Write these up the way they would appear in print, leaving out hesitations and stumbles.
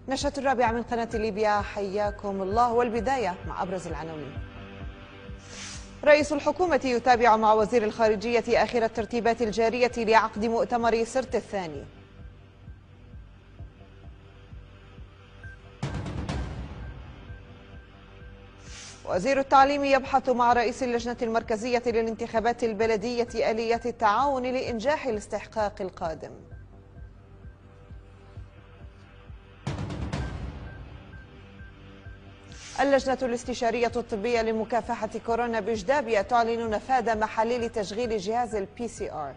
نشرة الرابعة من قناة ليبيا، حياكم الله. والبداية مع أبرز العناوين. رئيس الحكومة يتابع مع وزير الخارجية آخر الترتيبات الجارية لعقد مؤتمر سرت الثاني. وزير التعليم يبحث مع رئيس اللجنة المركزية للانتخابات البلدية آليات التعاون لإنجاح الاستحقاق القادم. اللجنة الاستشارية الطبية لمكافحة كورونا بجدابية تعلن نفاذ محاليل تشغيل جهاز الPCR.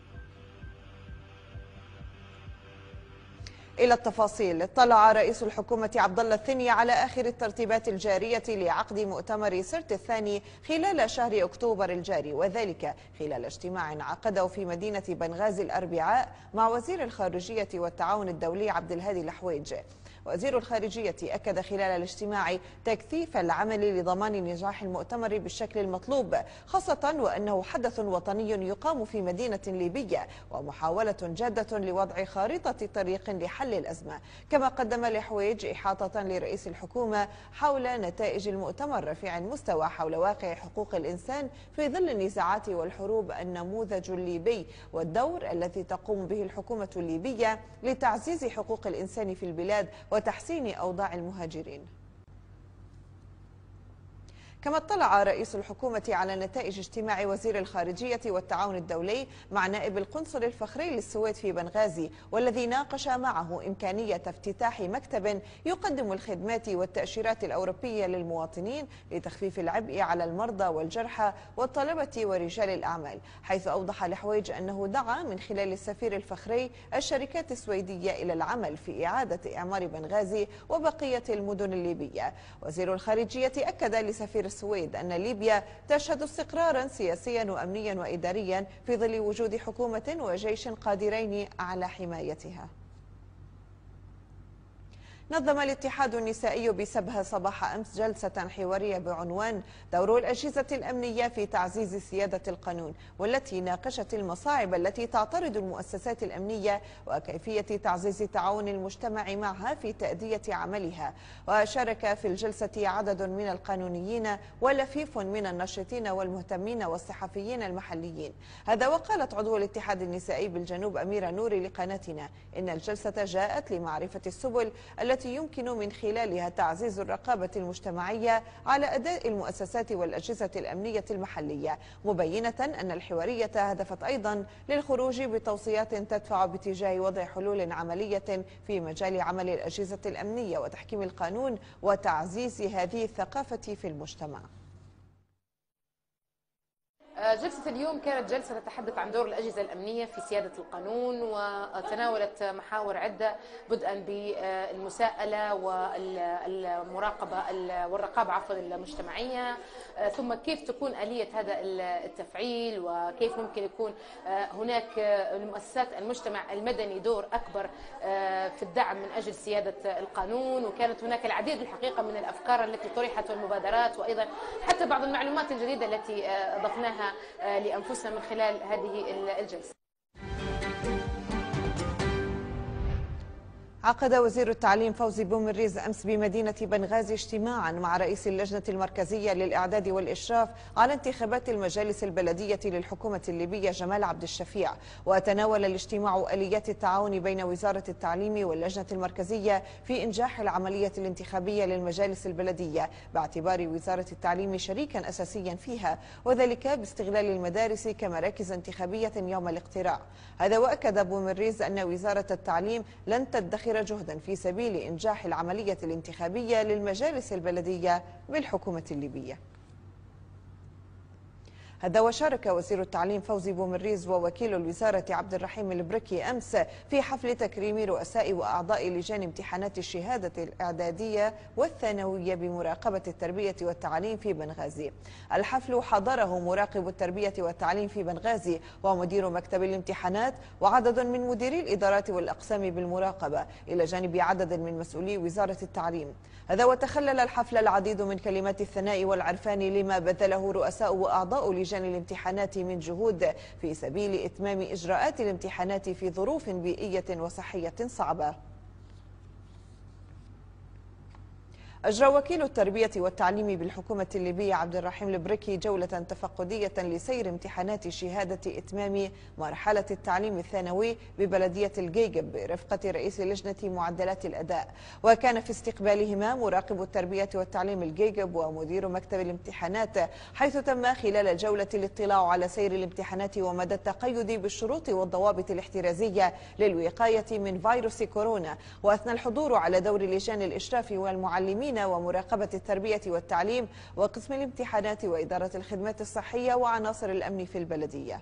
إلى التفاصيل. اطلع رئيس الحكومة عبد الله الثني على آخر الترتيبات الجارية لعقد مؤتمر سرت الثاني خلال شهر أكتوبر الجاري، وذلك خلال اجتماع عقده في مدينة بنغازي الأربعاء مع وزير الخارجية والتعاون الدولي عبد الهادي الحويج. وزير الخارجية أكد خلال الاجتماع تكثيف العمل لضمان نجاح المؤتمر بالشكل المطلوب، خاصة وأنه حدث وطني يقام في مدينة ليبية ومحاولة جادة لوضع خارطة طريق لحل الأزمة. كما قدم الحويج إحاطة لرئيس الحكومة حول نتائج المؤتمر رفيع المستوى حول واقع حقوق الإنسان في ظل النزاعات والحروب، النموذج الليبي والدور الذي تقوم به الحكومة الليبية لتعزيز حقوق الإنسان في البلاد وتحسين أوضاع المهاجرين. كما اطلع رئيس الحكومة على نتائج اجتماع وزير الخارجية والتعاون الدولي مع نائب القنصل الفخري للسويد في بنغازي، والذي ناقش معه إمكانية افتتاح مكتب يقدم الخدمات والتأشيرات الأوروبية للمواطنين لتخفيف العبء على المرضى والجرحى والطلبة ورجال الأعمال، حيث أوضح الحويج أنه دعا من خلال السفير الفخري الشركات السويدية إلى العمل في إعادة إعمار بنغازي وبقية المدن الليبية. وزير الخارجية أكد لسفير السويد أن ليبيا تشهد استقرارا سياسيا وأمنيا وإداريا في ظل وجود حكومة وجيش قادرين على حمايتها. نظم الاتحاد النسائي بسبها صباح أمس جلسة حوارية بعنوان دور الأجهزة الأمنية في تعزيز سيادة القانون، والتي ناقشت المصاعب التي تعترض المؤسسات الأمنية وكيفية تعزيز تعاون المجتمع معها في تأدية عملها. وشارك في الجلسة عدد من القانونيين ولفيف من الناشطين والمهتمين والصحفيين المحليين. هذا وقالت عضو الاتحاد النسائي بالجنوب أميرة نوري لقناتنا إن الجلسة جاءت لمعرفة السبل التي يمكن من خلالها تعزيز الرقابة المجتمعية على أداء المؤسسات والأجهزة الأمنية المحلية، مبينة أن الحوارية هدفت أيضا للخروج بتوصيات تدفع باتجاه وضع حلول عملية في مجال عمل الأجهزة الأمنية وتحكيم القانون وتعزيز هذه الثقافة في المجتمع. جلسة اليوم كانت جلسة تتحدث عن دور الأجهزة الأمنية في سيادة القانون، وتناولت محاور عدة بدءا بالمساءلة والمراقبة والرقابة المجتمعية، ثم كيف تكون آلية هذا التفعيل، وكيف ممكن يكون هناك لمؤسسات المجتمع المدني دور أكبر في الدعم من أجل سيادة القانون. وكانت هناك العديد الحقيقة من الأفكار التي طرحت والمبادرات، وأيضا حتى بعض المعلومات الجديدة التي أضفناها لأنفسنا من خلال هذه الجلسة. عقد وزير التعليم فوزي بومريز أمس بمدينة بنغازي اجتماعا مع رئيس اللجنة المركزية للإعداد والإشراف على انتخابات المجالس البلدية للحكومة الليبية جمال عبد الشفيع. وتناول الاجتماع آليات التعاون بين وزارة التعليم واللجنة المركزية في إنجاح العملية الانتخابية للمجالس البلدية، باعتبار وزارة التعليم شريكا أساسيا فيها، وذلك باستغلال المدارس كمراكز انتخابية يوم الاقتراع. هذا وأكد بومريز أن وزارة التعليم لن تدخر جهدا في سبيل إنجاح العملية الانتخابية للمجالس البلدية بالحكومة الليبية. هذا وشارك وزير التعليم فوزي بومريز ووكيل الوزارة عبد الرحيم البركي أمس في حفل تكريم رؤساء وأعضاء لجان امتحانات الشهادة الإعدادية والثانوية بمراقبة التربية والتعليم في بنغازي. الحفل حضره مراقب التربية والتعليم في بنغازي ومدير مكتب الامتحانات وعدد من مديري الإدارات والأقسام بالمراقبة، إلى جانب عدد من مسؤولي وزارة التعليم. هذا وتخلل الحفل العديد من كلمات الثناء والعرفان لما بذله رؤساء وأعضاء لجان الامتحانات من جهود في سبيل إتمام إجراءات الامتحانات في ظروف بيئية وصحية صعبة. أجرى وكيل التربية والتعليم بالحكومة الليبية عبد الرحيم البركي جولة تفقدية لسير امتحانات شهادة إتمام مرحلة التعليم الثانوي ببلدية الجيجب برفقة رئيس لجنة معدلات الأداء. وكان في استقبالهما مراقب التربية والتعليم الجيجب ومدير مكتب الامتحانات، حيث تم خلال الجولة الاطلاع على سير الامتحانات ومدى التقيد بالشروط والضوابط الاحترازية للوقاية من فيروس كورونا. وأثنى الحضور على دور لجان الإشراف والمعلمين ومراقبة التربية والتعليم وقسم الامتحانات وإدارة الخدمات الصحية وعناصر الأمن في البلدية.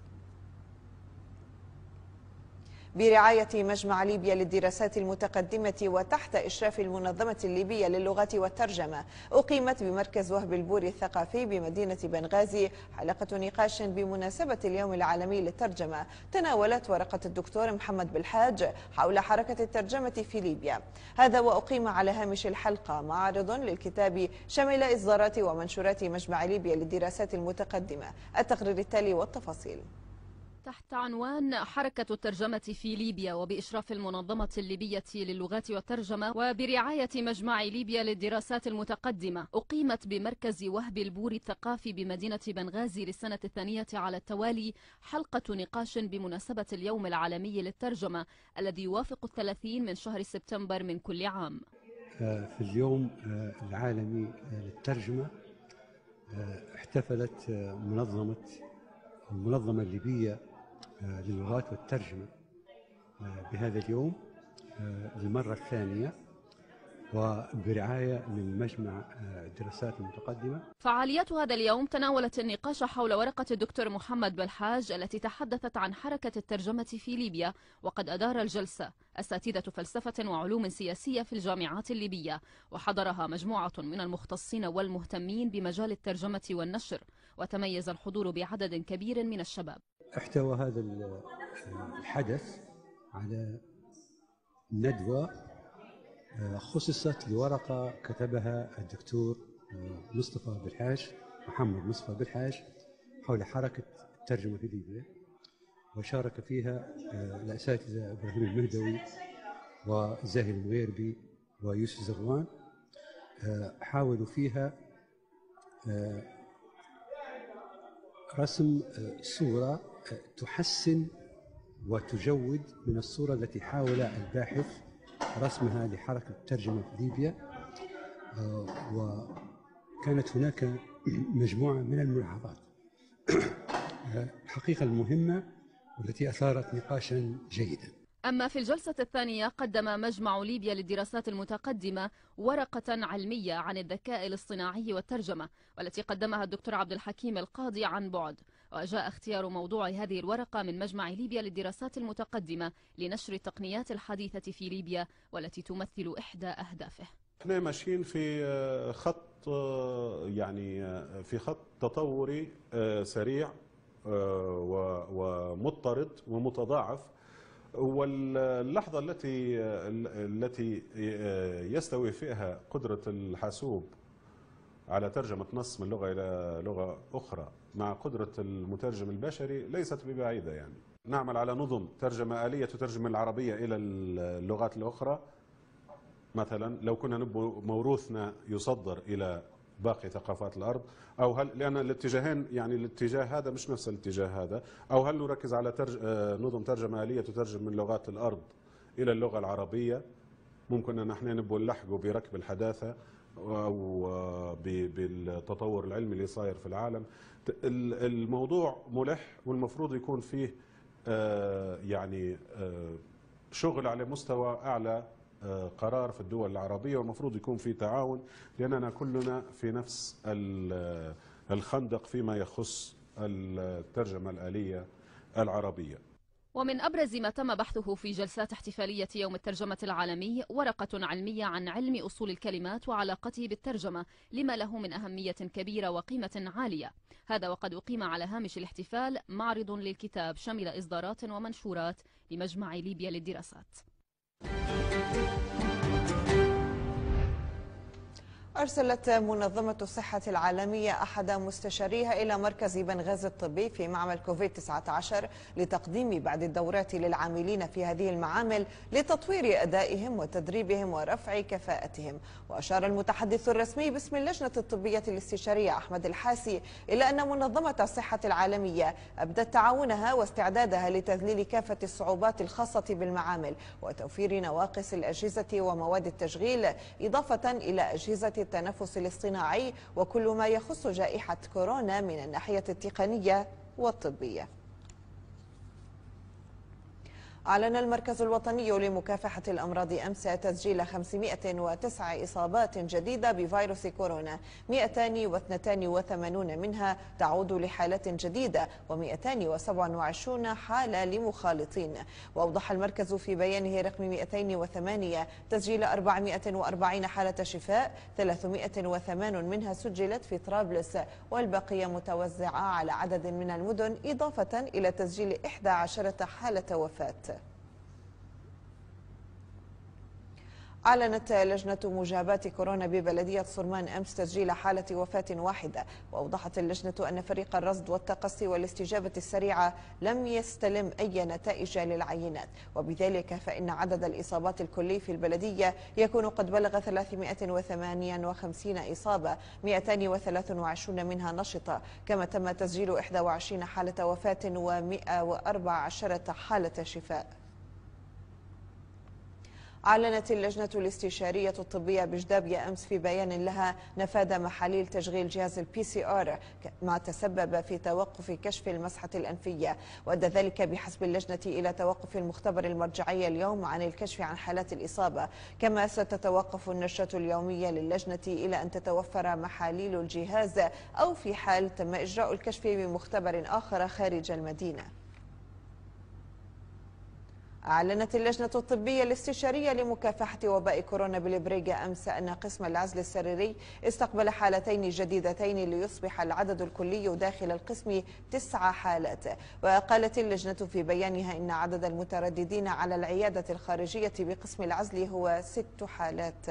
برعاية مجمع ليبيا للدراسات المتقدمة وتحت إشراف المنظمة الليبية للغة والترجمة، أقيمت بمركز وهب البوري الثقافي بمدينة بنغازي حلقة نقاش بمناسبة اليوم العالمي للترجمة، تناولت ورقة الدكتور محمد بالحاج حول حركة الترجمة في ليبيا. هذا وأقيم على هامش الحلقة معرض للكتاب شمل إصدارات ومنشورات مجمع ليبيا للدراسات المتقدمة. التقرير التالي والتفاصيل. تحت عنوان حركة الترجمة في ليبيا وبإشراف المنظمة الليبية للغات والترجمة وبرعاية مجمع ليبيا للدراسات المتقدمة، أقيمت بمركز وهب البوري الثقافي بمدينة بنغازي للسنة الثانية على التوالي حلقة نقاش بمناسبة اليوم العالمي للترجمة الذي يوافق 30 من شهر سبتمبر من كل عام. في اليوم العالمي للترجمة احتفلت المنظمة الليبية للغات والترجمة بهذا اليوم للمرة الثانية وبرعاية من مجمع الدراسات المتقدمة. فعاليات هذا اليوم تناولت النقاش حول ورقة الدكتور محمد بالحاج التي تحدثت عن حركة الترجمة في ليبيا، وقد أدار الجلسة أساتذة فلسفة وعلوم سياسية في الجامعات الليبية، وحضرها مجموعة من المختصين والمهتمين بمجال الترجمة والنشر، وتميز الحضور بعدد كبير من الشباب. احتوى هذا الحدث على ندوة خصصت لورقة كتبها الدكتور محمد مصطفى بالحاج حول حركة الترجمة في ليبيا، وشارك فيها الأساتذة إبراهيم المهدوي وزاهر المغيربي ويوسف زروان. حاولوا فيها رسم صورة تحسن وتجود من الصورة التي حاول الباحث رسمها لحركة الترجمة في ليبيا. وكانت هناك مجموعة من الملاحظات الحقيقة المهمة والتي أثارت نقاشا جيدا. أما في الجلسة الثانية قدم مجمع ليبيا للدراسات المتقدمة ورقة علمية عن الذكاء الاصطناعي والترجمة، والتي قدمها الدكتور عبد الحكيم القاضي عن بعد. وجاء اختيار موضوع هذه الورقة من مجمع ليبيا للدراسات المتقدمة لنشر التقنيات الحديثة في ليبيا والتي تمثل إحدى أهدافه. احنا ماشيين في خط تطوري سريع ومضطرد ومتضاعف. واللحظة التي يستوي فيها قدرة الحاسوب على ترجمة نص من لغة إلى لغة أخرى مع قدرة المترجم البشري ليست ببعيدة. يعني نعمل على نظم ترجمة آلية تترجم العربية إلى اللغات الأخرى. مثلا لو كنا نبغى موروثنا يصدر إلى باقي ثقافات الأرض، أو هل لأن الاتجاهين، يعني الاتجاه هذا مش نفس الاتجاه هذا، أو هل نركز على نظم ترجمة آلية تترجم من لغات الأرض إلى اللغة العربية. ممكن أن احنا نبغى نلحقوا بركب الحداثة أو بالتطور العلمي اللي صاير في العالم. الموضوع ملح والمفروض يكون فيه شغل على مستوى أعلى قرار في الدول العربية، والمفروض يكون في تعاون لأننا كلنا في نفس الخندق فيما يخص الترجمة الآلية العربية. ومن أبرز ما تم بحثه في جلسات احتفالية يوم الترجمة العالمي ورقة علمية عن علم أصول الكلمات وعلاقته بالترجمة لما له من أهمية كبيرة وقيمة عالية. هذا وقد أقيم على هامش الاحتفال معرض للكتاب شمل إصدارات ومنشورات لمجمع ليبيا للدراسات. أرسلت منظمة الصحة العالمية أحد مستشاريها إلى مركز بنغازي الطبي في معمل كوفيد-19 لتقديم بعض الدورات للعاملين في هذه المعامل لتطوير أدائهم وتدريبهم ورفع كفاءتهم. وأشار المتحدث الرسمي باسم اللجنة الطبية الاستشارية أحمد الحاسي إلى أن منظمة الصحة العالمية أبدت تعاونها واستعدادها لتذليل كافة الصعوبات الخاصة بالمعامل وتوفير نواقص الأجهزة ومواد التشغيل، إضافة إلى أجهزة التنفس الاصطناعي وكل ما يخص جائحة كورونا من الناحية التقنية والطبية. أعلن المركز الوطني لمكافحة الأمراض أمس تسجيل 509 إصابات جديدة بفيروس كورونا، 282 منها تعود لحالات جديدة و227 حالة لمخالطين. وأوضح المركز في بيانه رقم 208 تسجيل 440 حالة شفاء، 308 منها سجلت في طرابلس والبقية متوزعة على عدد من المدن، إضافة إلى تسجيل 11 حالة وفاة. أعلنت لجنة مجابات كورونا ببلدية صرمان أمس تسجيل حالة وفاة واحدة. وأوضحت اللجنة أن فريق الرصد والتقصي والاستجابة السريعة لم يستلم أي نتائج للعينات، وبذلك فإن عدد الإصابات الكلي في البلدية يكون قد بلغ 358 إصابة، 223 منها نشطة، كما تم تسجيل 21 حالة وفاة و114 حالة شفاء. أعلنت اللجنة الاستشارية الطبية بجدابية أمس في بيان لها نفاذ محاليل تشغيل جهاز الPCR ما تسبب في توقف كشف المسحة الأنفية، وأدى ذلك بحسب اللجنة إلى توقف المختبر المرجعي اليوم عن الكشف عن حالات الإصابة، كما ستتوقف النشرة اليومية للجنة إلى أن تتوفر محاليل الجهاز أو في حال تم إجراء الكشف بمختبر آخر خارج المدينة. أعلنت اللجنة الطبية الاستشارية لمكافحة وباء كورونا بالبريغا أمس أن قسم العزل السريري استقبل حالتين جديدتين ليصبح العدد الكلي داخل القسم 9 حالات. وقالت اللجنة في بيانها إن عدد المترددين على العيادة الخارجية بقسم العزل هو 6 حالات.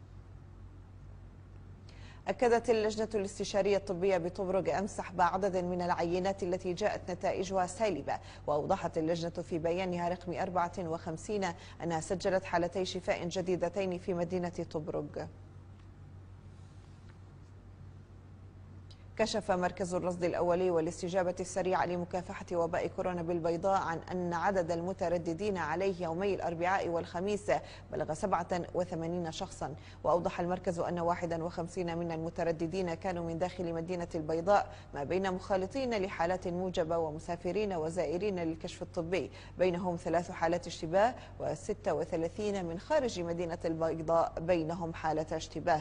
أكدت اللجنة الاستشارية الطبية بطبرق أمس سحب عدد من العينات التي جاءت نتائجها سالبة. وأوضحت اللجنة في بيانها رقم 54 أنها سجلت حالتي شفاء جديدتين في مدينة طبرق. كشف مركز الرصد الأولي والاستجابة السريعة لمكافحة وباء كورونا بالبيضاء عن أن عدد المترددين عليه يومي الأربعاء والخميس بلغ 87 شخصا. وأوضح المركز أن 51 من المترددين كانوا من داخل مدينة البيضاء، ما بين مخالطين لحالات موجبة ومسافرين وزائرين للكشف الطبي، بينهم 3 حالات اشتباه و36 من خارج مدينة البيضاء بينهم حالة اشتباه.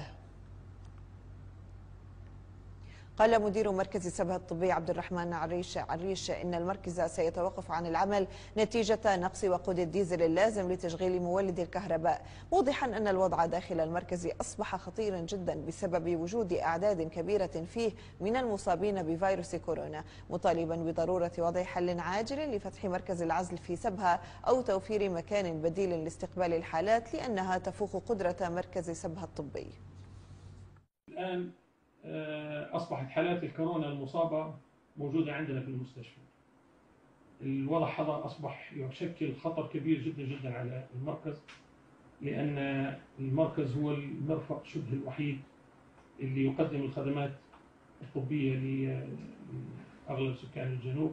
قال مدير مركز سبها الطبي عبد الرحمن عريش إن المركز سيتوقف عن العمل نتيجة نقص وقود الديزل اللازم لتشغيل مولد الكهرباء، موضحا أن الوضع داخل المركز أصبح خطيرا جدا بسبب وجود أعداد كبيرة فيه من المصابين بفيروس كورونا، مطالبا بضرورة وضع حل عاجل لفتح مركز العزل في سبها أو توفير مكان بديل لاستقبال الحالات لأنها تفوق قدرة مركز سبها الطبي. الآن أصبحت حالات الكورونا المصابة موجودة عندنا في المستشفى. الوضع هذا أصبح يشكل خطر كبير جدا جدا على المركز، لأن المركز هو المرفق شبه الوحيد اللي يقدم الخدمات الطبية لأغلب سكان الجنوب.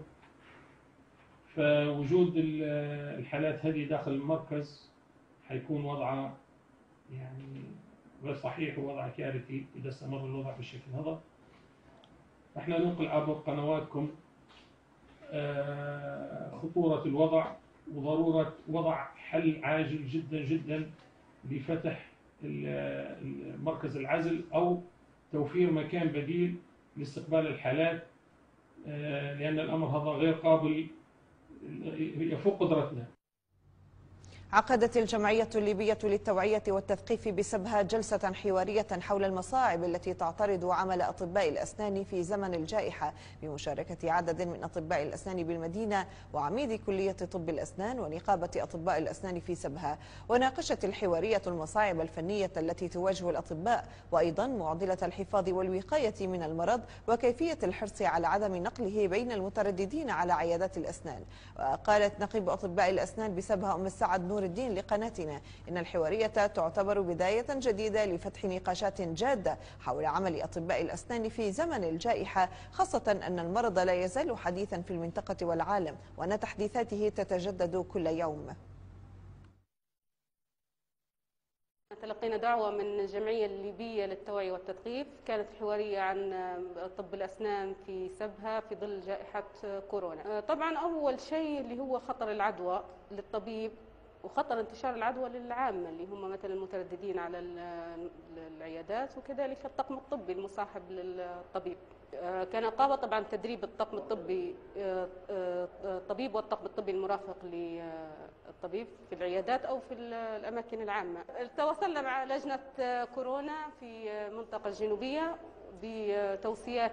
فوجود الحالات هذه داخل المركز حيكون وضعها يعني غير صحيح ووضع كارثي إذا استمر الوضع بالشكل هذا. احنا ننقل عبر قنواتكم خطورة الوضع وضرورة وضع حل عاجل جدا جدا لفتح مركز العزل أو توفير مكان بديل لاستقبال الحالات، لأن الأمر هذا غير قابل، يفوق قدرتنا. عقدت الجمعية الليبية للتوعية والتثقيف بسبها جلسة حوارية حول المصاعب التي تعترض عمل أطباء الأسنان في زمن الجائحة بمشاركة عدد من أطباء الأسنان بالمدينة وعميد كلية طب الأسنان ونقابة أطباء الأسنان في سبها. وناقشت الحوارية المصاعب الفنية التي تواجه الأطباء وأيضا معضلة الحفاظ والوقاية من المرض وكيفية الحرص على عدم نقله بين المترددين على عيادات الأسنان. وقالت نقيب أطباء الأسنان بسبها أم السعد نور الدين لقناتنا إن الحوارية تعتبر بداية جديدة لفتح نقاشات جادة حول عمل أطباء الأسنان في زمن الجائحة، خاصة أن المرض لا يزال حديثا في المنطقة والعالم وأن تحديثاته تتجدد كل يوم. تلقينا دعوة من الجمعية الليبية للتوعية والتثقيف، كانت الحوارية عن طب الأسنان في سبها في ظل جائحة كورونا. طبعا أول شيء اللي هو خطر العدوى للطبيب وخطر انتشار العدوى للعامة اللي هم مثلا المترددين على العيادات، وكذلك الطاقم الطبي المصاحب للطبيب. كنقابة طبعا تدريب الطاقم الطبي الطبيب والطاقم الطبي المرافق للطبيب في العيادات أو في الأماكن العامة. تواصلنا مع لجنة كورونا في المنطقة الجنوبية بتوصيات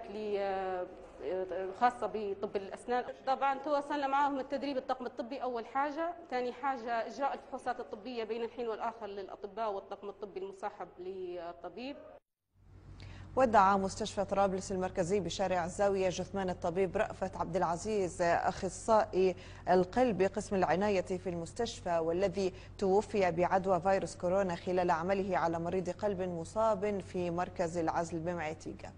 خاصة بطب الأسنان. طبعا تواصلنا معهم التدريب الطاقم الطبي أول حاجة، ثاني حاجة إجراء الفحوصات الطبية بين الحين والآخر للأطباء والطاقم الطبي المصاحب للطبيب. ودع مستشفى طرابلس المركزي بشارع الزاوية جثمان الطبيب رأفت عبد العزيز أخصائي القلب قسم العناية في المستشفى والذي توفي بعدوى فيروس كورونا خلال عمله على مريض قلب مصاب في مركز العزل بمعيتيقة.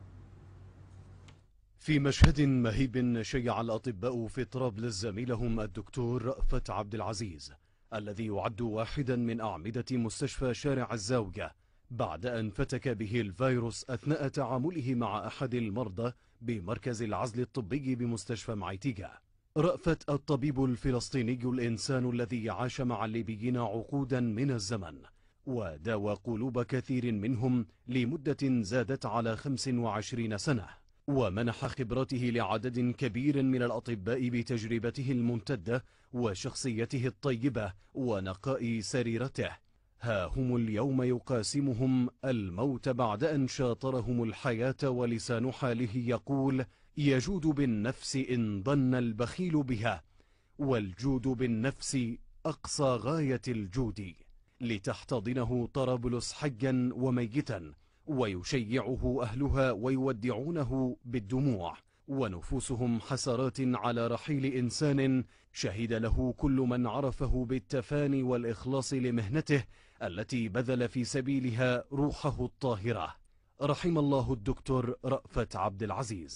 في مشهد مهيب شيع الأطباء في طرابلس زميلهم الدكتور رأفت عبد العزيز الذي يعد واحدا من أعمدة مستشفى شارع الزاوية بعد أن فتك به الفيروس أثناء تعامله مع أحد المرضى بمركز العزل الطبي بمستشفى معيتيقة. رأفت الطبيب الفلسطيني الإنسان الذي عاش مع الليبيين عقودا من الزمن وداوى قلوب كثير منهم لمدة زادت على 25 سنة، ومنح خبرته لعدد كبير من الأطباء بتجربته الممتدة وشخصيته الطيبة ونقاء سريرته. ها هم اليوم يقاسمهم الموت بعد أن شاطرهم الحياة، ولسان حاله يقول: يجود بالنفس إن ظن البخيل بها، والجود بالنفس أقصى غاية الجود، لتحتضنه طرابلس حيا وميتا ويشيعه أهلها ويودعونه بالدموع، ونفوسهم حسرات على رحيل إنسان شهد له كل من عرفه بالتفاني والإخلاص لمهنته التي بذل في سبيلها روحه الطاهرة. رحم الله الدكتور رأفت عبد العزيز.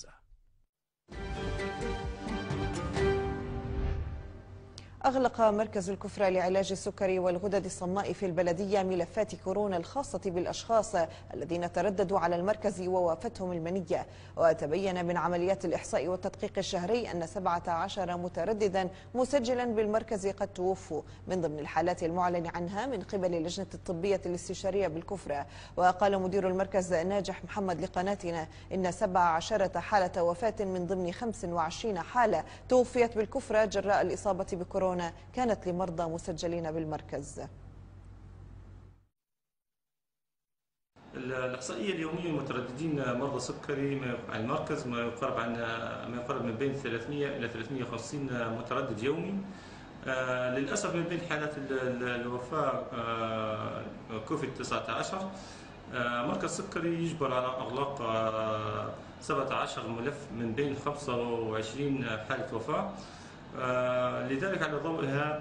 أغلق مركز الكفرة لعلاج السكري والغدد الصماء في البلدية ملفات كورونا الخاصة بالأشخاص الذين ترددوا على المركز ووافتهم المنية. وتبين من عمليات الإحصاء والتدقيق الشهري أن 17 مترددا مسجلا بالمركز قد توفوا من ضمن الحالات المعلن عنها من قبل اللجنة الطبية الاستشارية بالكفرة. وقال مدير المركز ناجح محمد لقناتنا إن 17 حالة وفاة من ضمن 25 حالة توفيت بالكفرة جراء الإصابة بكورونا كانت لمرضى مسجلين بالمركز. الإحصائية اليومية المترددين مرضى سكري على المركز ما يقرب من بين 300 إلى 350 متردد يومي. للأسف من بين حالات الوفاة كوفيد 19 مركز سكري يجبر على إغلاق 17 ملف من بين 25 حالة وفاة. لذلك على ضوئها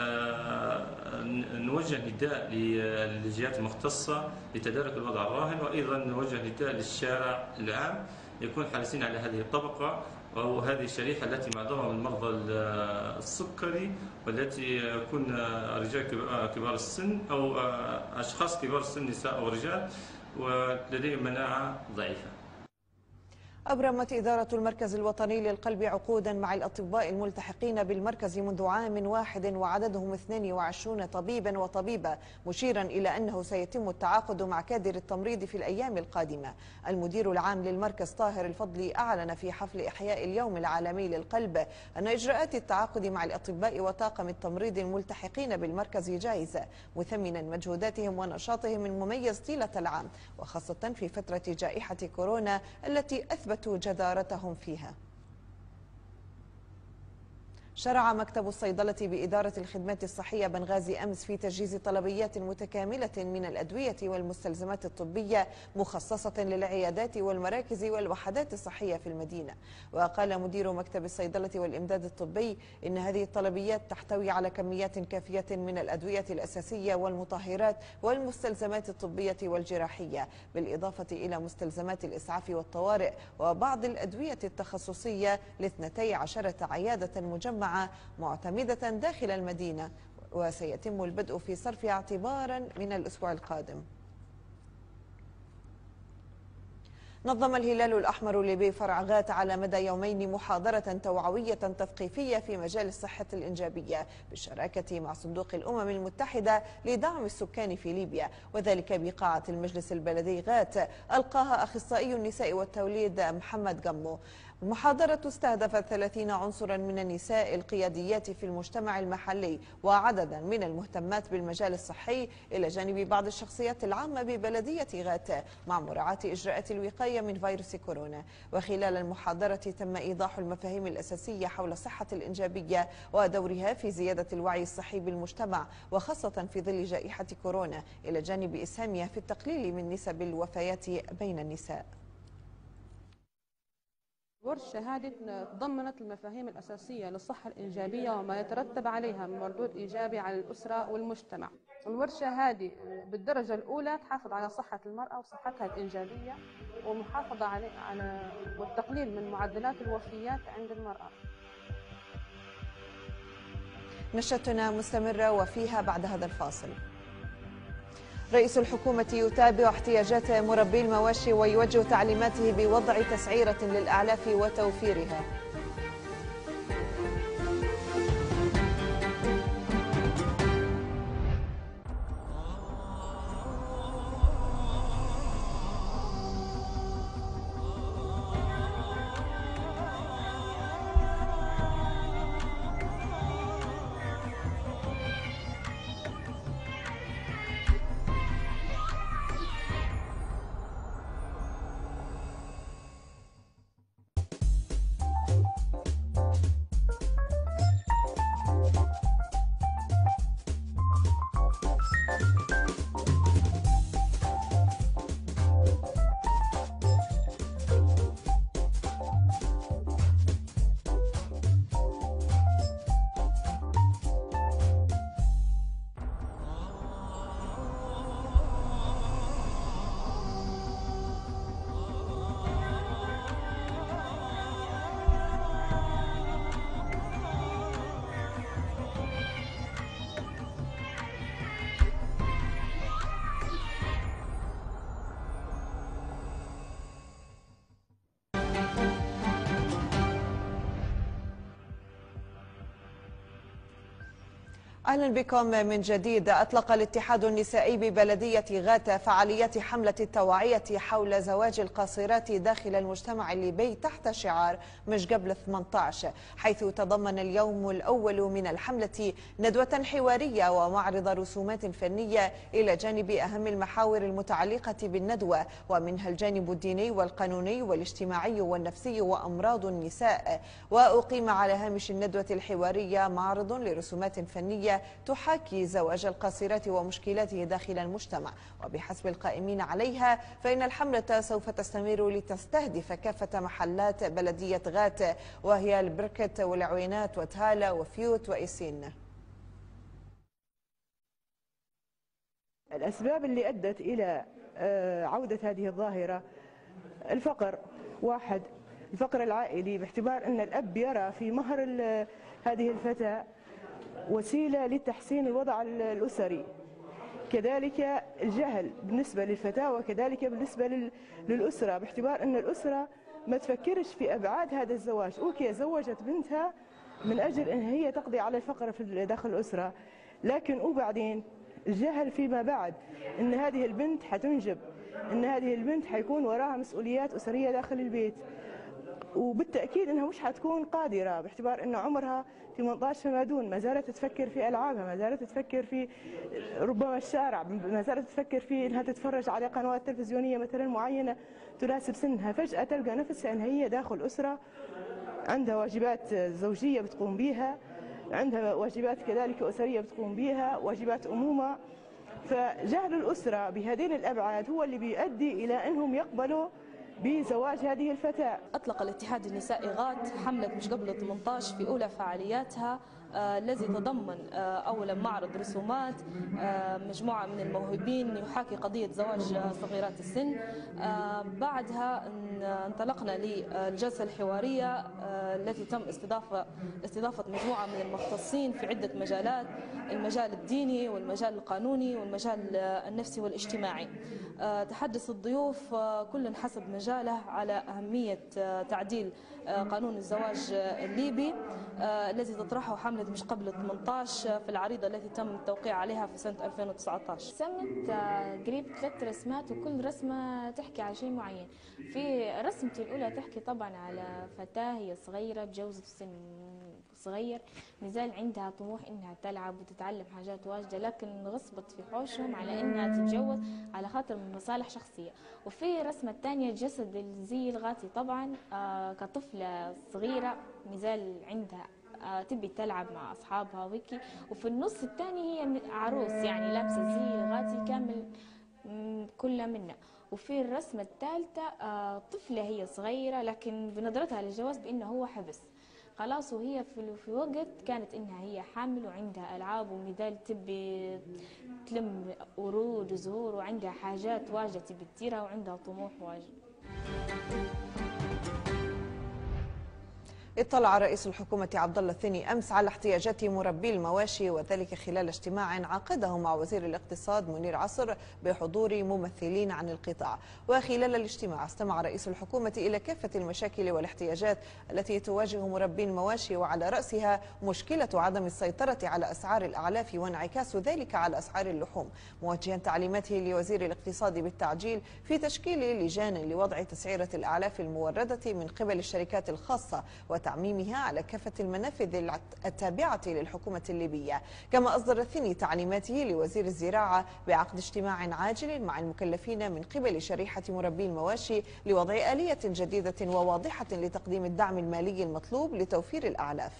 نوجه نداء للجهات المختصة لتدارك الوضع الراهن، وأيضا نوجه نداء للشارع العام يكون حريصين على هذه الطبقة أو هذه الشريحة التي معظمها من مرضى السكري، والتي يكون رجال كبار السن أو أشخاص كبار السن نساء أو رجال ولديهم مناعة ضعيفة. أبرمت إدارة المركز الوطني للقلب عقودا مع الأطباء الملتحقين بالمركز منذ عام واحد وعددهم 22 طبيبا وطبيبة، مشيرا إلى أنه سيتم التعاقد مع كادر التمريض في الأيام القادمة. المدير العام للمركز طاهر الفضلي أعلن في حفل إحياء اليوم العالمي للقلب أن إجراءات التعاقد مع الأطباء وطاقم التمريض الملتحقين بالمركز جائزة، مثمنا مجهوداتهم ونشاطهم المميز طيلة العام، وخاصة في فترة جائحة كورونا التي أثبتوا جدارتهم فيها. شرع مكتب الصيدلة بإدارة الخدمات الصحية بنغازي أمس في تجهيز طلبيات متكاملة من الأدوية والمستلزمات الطبية مخصصة للعيادات والمراكز والوحدات الصحية في المدينة. وقال مدير مكتب الصيدلة والإمداد الطبي إن هذه الطلبيات تحتوي على كميات كافية من الأدوية الأساسية والمطهرات والمستلزمات الطبية والجراحية، بالإضافة إلى مستلزمات الإسعاف والطوارئ وبعض الأدوية التخصصية ل12 عيادة مجمعة معتمدة داخل المدينة، وسيتم البدء في صرفها اعتبارا من الأسبوع القادم. نظم الهلال الأحمر الليبي فرع غات على مدى يومين محاضرة توعوية تثقيفية في مجال الصحة الإنجابية بالشراكة مع صندوق الأمم المتحدة لدعم السكان في ليبيا، وذلك بقاعة المجلس البلدي غات ألقاها أخصائي النساء والتوليد محمد قمو. المحاضرة استهدفت 30 عنصرا من النساء القياديات في المجتمع المحلي وعددا من المهتمات بالمجال الصحي، إلى جانب بعض الشخصيات العامة ببلدية غات، مع مراعاة إجراءات الوقاية من فيروس كورونا. وخلال المحاضرة تم إيضاح المفاهيم الأساسية حول الصحة الإنجابية ودورها في زيادة الوعي الصحي بالمجتمع، وخاصة في ظل جائحة كورونا، إلى جانب إسهامها في التقليل من نسب الوفيات بين النساء. الورشة هذه تضمنت المفاهيم الأساسية للصحة الإنجابية وما يترتب عليها من مردود إيجابي على الأسرة والمجتمع. الورشة هذه بالدرجة الأولى تحافظ على صحة المرأة وصحتها الإنجابية ومحافظة على والتقليل من معدلات الوفيات عند المرأة. نشرتنا مستمرة وفيها بعد هذا الفاصل. رئيس الحكومة يتابع احتياجات مربي المواشي ويوجه تعليماته بوضع تسعيرة للأعلاف وتوفيرها. أهلا بكم من جديد. أطلق الاتحاد النسائي ببلدية غات فعاليات حملة التوعية حول زواج القاصرات داخل المجتمع الليبي تحت شعار مش قبل 18، حيث تضمن اليوم الأول من الحملة ندوة حوارية ومعرض رسومات فنية إلى جانب أهم المحاور المتعلقة بالندوة، ومنها الجانب الديني والقانوني والاجتماعي والنفسي وأمراض النساء. وأقيم على هامش الندوة الحوارية معرض لرسومات فنية تحاكي زواج القاصرات ومشكلاته داخل المجتمع. وبحسب القائمين عليها فإن الحملة سوف تستمر لتستهدف كافة محلات بلدية غات، وهي البركت والعوينات وتهالة وفيوت وإيسين. الأسباب اللي أدت إلى عودة هذه الظاهرة الفقر. واحد، الفقر العائلي، باعتبار أن الأب يرى في مهر هذه الفتاة وسيلة لتحسين الوضع الأسري. كذلك الجهل بالنسبة للفتاة وكذلك بالنسبة للأسرة، باعتبار أن الأسرة ما تفكرش في أبعاد هذا الزواج. أوكي زوجت بنتها من أجل أن هي تقضي على الفقر في داخل الأسرة، لكن وبعدين الجهل فيما بعد أن هذه البنت حتنجب، أن هذه البنت حيكون وراها مسؤوليات أسرية داخل البيت، وبالتأكيد أنها مش حتكون قادرة باعتبار أن عمرها 18 فما دون، ما زالت تفكر في ألعابها، ما زالت تفكر في ربما الشارع، ما زالت تفكر في أنها تتفرج على قنوات تلفزيونية مثلا معينة تناسب سنها. فجأة تلقى نفسها أن هي داخل أسرة عندها واجبات زوجية بتقوم بها، عندها واجبات كذلك أسرية بتقوم بها، واجبات أمومة. فجهل الأسرة بهذين الأبعاد هو اللي بيؤدي إلى أنهم يقبلوا بزواج هذه الفتاة. أطلق الاتحاد النسائي غات حملة مش قبل 18 في أولى فعالياتها، الذي تضمن أولا معرض رسومات مجموعة من الموهوبين يحاكي قضية زواج صغيرات السن. بعدها انطلقنا للجلسة الحوارية التي تم استضافة مجموعة من المختصين في عدة مجالات، المجال الديني والمجال القانوني والمجال النفسي والاجتماعي. تحدث الضيوف كل حسب مجاله على أهمية تعديل قانون الزواج الليبي الذي تطرحه حملة مش قبل 18 في العريضة التي تم التوقيع عليها في سنة 2019. رسمت قريب 3 رسمات وكل رسمة تحكي على شيء معين. في رسمتي الأولى تحكي طبعا على فتاة هي صغيرة تجوزت في سن صغير، نزال عندها طموح انها تلعب وتتعلم حاجات واجده، لكن غصبت في حوشهم على انها تتجوز على خاطر من مصالح شخصيه. وفي رسمه ثانيه جسد الزي الغاتي طبعا كطفله صغيره نزال عندها تبي تلعب مع اصحابها وهيك، وفي النص الثاني هي عروس يعني لابسه زي الغاتي كامل كلها منها. وفي الرسمه الثالثه طفله هي صغيره لكن بنظرتها للجواز بانه هو حبس خلاص، وهي في وقت كانت انها هي حامل وعندها العاب ومثال تبي تلم ورود وزهور وعندها حاجات واجده تبي تديرها وعندها طموح واجد. اطلع رئيس الحكومة عبد الله الثاني أمس على احتياجات مربي المواشي، وذلك خلال اجتماع عقده مع وزير الاقتصاد منير عصر بحضور ممثلين عن القطاع. وخلال الاجتماع استمع رئيس الحكومة إلى كافة المشاكل والاحتياجات التي تواجه مربي المواشي، وعلى رأسها مشكلة عدم السيطرة على أسعار الأعلاف وانعكاس ذلك على أسعار اللحوم، موجها تعليماته لوزير الاقتصاد بالتعجيل في تشكيل لجان لوضع تسعيرة الأعلاف الموردة من قبل الشركات الخاصة وتعميمها على كافة المنافذ التابعة للحكومة الليبية. كما أصدر الثاني تعليماته لوزير الزراعة بعقد اجتماع عاجل مع المكلفين من قبل شريحة مربي المواشي لوضع آلية جديدة وواضحة لتقديم الدعم المالي المطلوب لتوفير الأعلاف.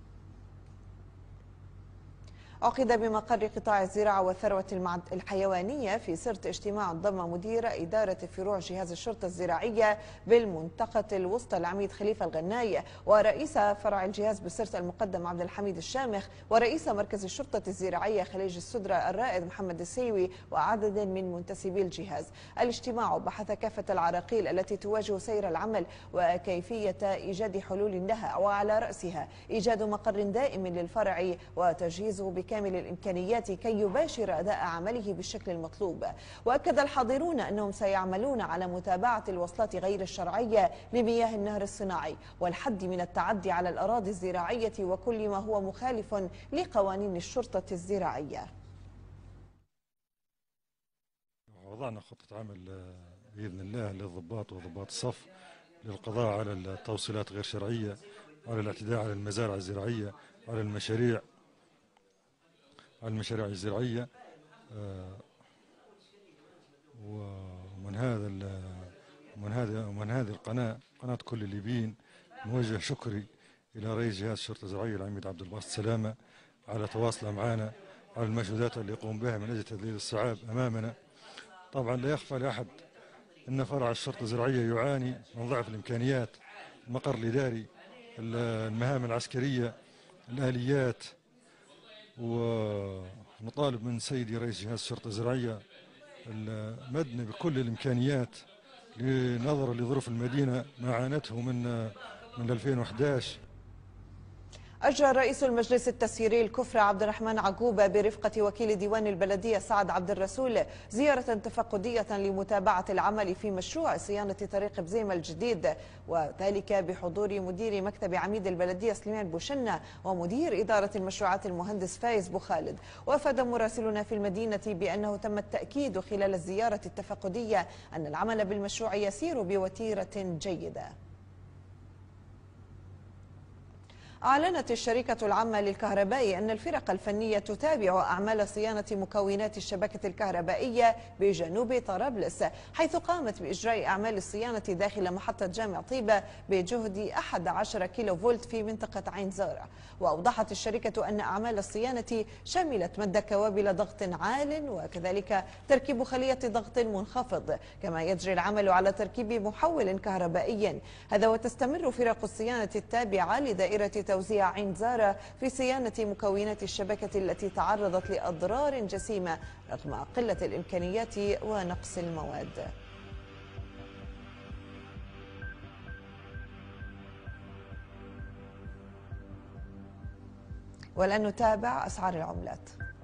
عقد بمقر قطاع الزراعة والثروة الحيوانية في سرت اجتماع ضم مدير إدارة فروع جهاز الشرطة الزراعية بالمنطقة الوسطى العميد خليفة الغناي، ورئيس فرع الجهاز بسرت المقدم عبد الحميد الشامخ، ورئيس مركز الشرطة الزراعية خليج السدرة الرائد محمد السيوي، وعدد من منتسبي الجهاز. الاجتماع بحث كافة العراقيل التي تواجه سير العمل وكيفية إيجاد حلول لها، وعلى رأسها إيجاد مقر دائم للفرع وتجهيزه كامل الإمكانيات كي يباشر أداء عمله بالشكل المطلوب. وأكد الحاضرون أنهم سيعملون على متابعة الوصلات غير الشرعية لمياه النهر الصناعي والحد من التعدي على الأراضي الزراعية وكل ما هو مخالف لقوانين الشرطة الزراعية. وضعنا خطة عمل بإذن الله للضباط وضباط الصف للقضاء على التوصيلات غير شرعية، على الاعتداء على المزارع الزراعية، على المشاريع الزراعية. ومن هذه القناة كل الليبيين نوجه شكري إلى رئيس جهاز الشرطة الزراعية العميد عبد الباسط سلامة على تواصله معنا على المجهودات اللي يقوم بها من أجل تذليل الصعاب أمامنا. طبعا لا يخفى لأحد أن فرع الشرطة الزراعية يعاني من ضعف الإمكانيات، المقر الإداري، المهام العسكرية، الآليات، ونطالب من سيدي رئيس جهاز الشرطة الزراعية المدن بكل الإمكانيات نظرا لظروف المدينة ما عانته من 2011. أجرى رئيس المجلس التسييري الكفر عبد الرحمن عقوبة برفقة وكيل ديوان البلدية سعد عبد الرسول زيارة تفقدية لمتابعة العمل في مشروع صيانة طريق بزيمة الجديد، وذلك بحضور مدير مكتب عميد البلدية سليمان بوشنة ومدير إدارة المشروعات المهندس فايز بوخالد. وأفاد مراسلنا في المدينة بأنه تم التأكيد خلال الزيارة التفقدية أن العمل بالمشروع يسير بوتيرة جيدة. أعلنت الشركة العامة للكهرباء أن الفرق الفنية تتابع أعمال صيانة مكونات الشبكة الكهربائية بجنوب طرابلس، حيث قامت بإجراء أعمال الصيانة داخل محطة جامع طيبة بجهد 11 كيلو فولت في منطقة عين زارع. وأوضحت الشركة أن أعمال الصيانة شملت مد كوابل ضغط عال وكذلك تركيب خلية ضغط منخفض، كما يجري العمل على تركيب محول كهربائي. هذا وتستمر فرق الصيانة التابعة لدائرة توزيع عين زارة في صيانة مكونات الشبكة التي تعرضت لأضرار جسيمة رغم قلة الإمكانيات ونقص المواد. والآن نتابع أسعار العملات.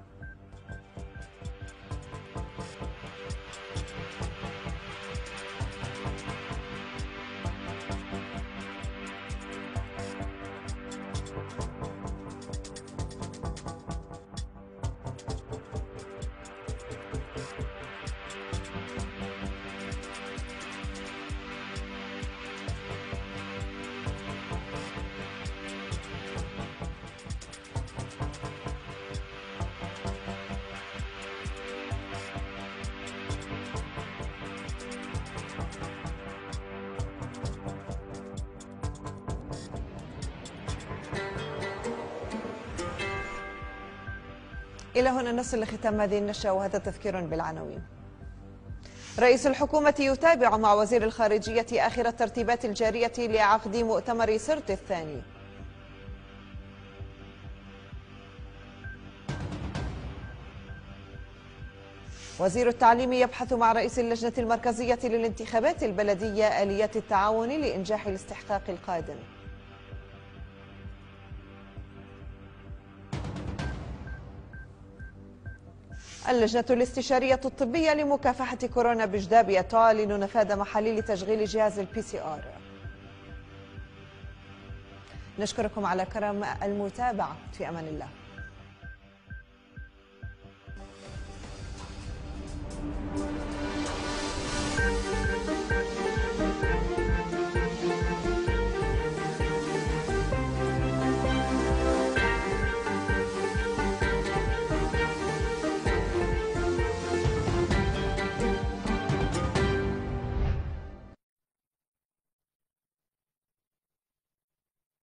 إلى هنا نصل لختام هذه النشرة وهذا تذكير بالعناوين. رئيس الحكومة يتابع مع وزير الخارجية آخر الترتيبات الجارية لعقد مؤتمر سرت الثاني. وزير التعليم يبحث مع رئيس اللجنة المركزية للانتخابات البلدية آليات التعاون لإنجاح الاستحقاق القادم. اللجنة الاستشارية الطبية لمكافحة كورونا بجدابية تعلن نفاذ محاليل تشغيل جهاز الPCR. نشكركم على كرم المتابعة، في أمان الله.